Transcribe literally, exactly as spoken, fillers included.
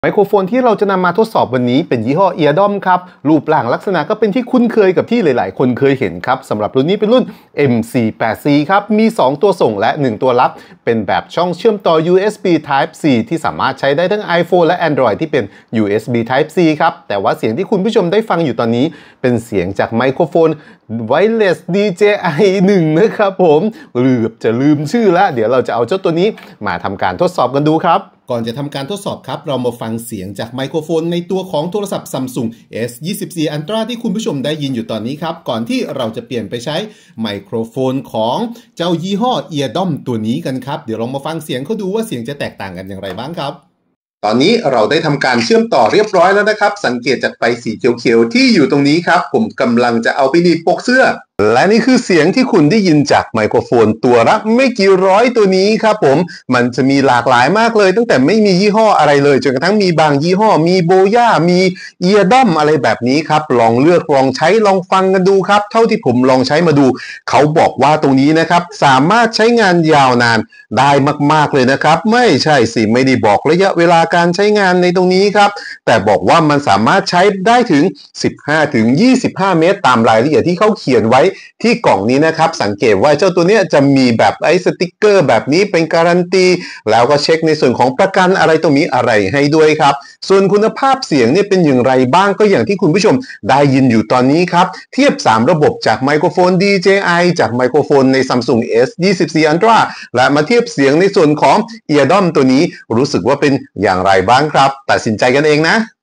ไมโครโฟนที่เราจะนำมาทดสอบวันนี้เป็นยี่ห้อ Eardom ครับรูปร่างลักษณะก็เป็นที่คุ้นเคยกับที่หลายๆคนเคยเห็นครับสำหรับรุ่นนี้เป็นรุ่น เอ็ม สี่สิบแปด ซี ครับมีสองตัวส่งและหนึ่งตัวรับเป็นแบบช่องเชื่อมต่อ ยู เอส บี Type C ที่สามารถใช้ได้ทั้ง iPhone และ Android ที่เป็น ยู เอส บี Type C ครับแต่ว่าเสียงที่คุณผู้ชมได้ฟังอยู่ตอนนี้เป็นเสียงจากไมโครโฟน Wireless ดี เจ ไอ หนึ่ง นะครับผมลืมจะลืมชื่อแล้วเดี๋ยวเราจะเอาเจ้าตัวนี้มาทำการทดสอบกันดูครับก่อนจะทำการทดสอบครับเรามาฟังเสียงจากไมโครโฟนในตัวของโทรศัพท์ Samsung เอส ยี่สิบสี่ Ultra ที่คุณผู้ชมได้ยินอยู่ตอนนี้ครับก่อนที่เราจะเปลี่ยนไปใช้ไมโครโฟนของเจ้ายี่ห้อ Eardom ตัวนี้กันครับเดี๋ยวลองมาฟังเสียงเขาดูว่าเสียงจะแตกต่างกันอย่างไรบ้างครับตอนนี้เราได้ทำการเชื่อมต่อเรียบร้อยแล้วนะครับสังเกตจากไฟสีเขียวๆที่อยู่ตรงนี้ครับผมกำลังจะเอาไปหนีบปกเสื้อและนี่คือเสียงที่คุณได้ยินจากไมโครโฟนตัวละไม่กี่ร้อยตัวนี้ครับผมมันจะมีหลากหลายมากเลยตั้งแต่ไม่มียี่ห้ออะไรเลยจนกระทั่งมีบางยี่ห้อมีโบย่ามีเอียดอมอะไรแบบนี้ครับลองเลือกลองใช้ลองฟังกันดูครับเท่าที่ผมลองใช้มาดูเขาบอกว่าตรงนี้นะครับสามารถใช้งานยาวนานได้มากๆเลยนะครับไม่ใช่สิไม่ได้บอกระยะเวลาการใช้งานในตรงนี้ครับแต่บอกว่ามันสามารถใช้ได้ถึง สิบห้าถึงยี่สิบห้า เมตรตามรายละเอียดที่เขาเขียนไว้ที่กล่องนี้นะครับสังเกตว่าเจ้าตัวนี้จะมีแบบไอ้สติกเกอร์แบบนี้เป็นการันตีแล้วก็เช็คในส่วนของประกันอะไรตรงนี้อะไรให้ด้วยครับส่วนคุณภาพเสียงเนี่ยเป็นอย่างไรบ้างก็อย่างที่คุณผู้ชมได้ยินอยู่ตอนนี้ครับเทียบสามระบบจากไมโครโฟน ดี เจ ไอ จากไมโครโฟนใน Samsung เอส ยี่สิบสี่ Ultra และมาเทียบเสียงในส่วนของ Eardom ตัวนี้รู้สึกว่าเป็นอย่างไรบ้างครับตัดสินใจกันเองนะ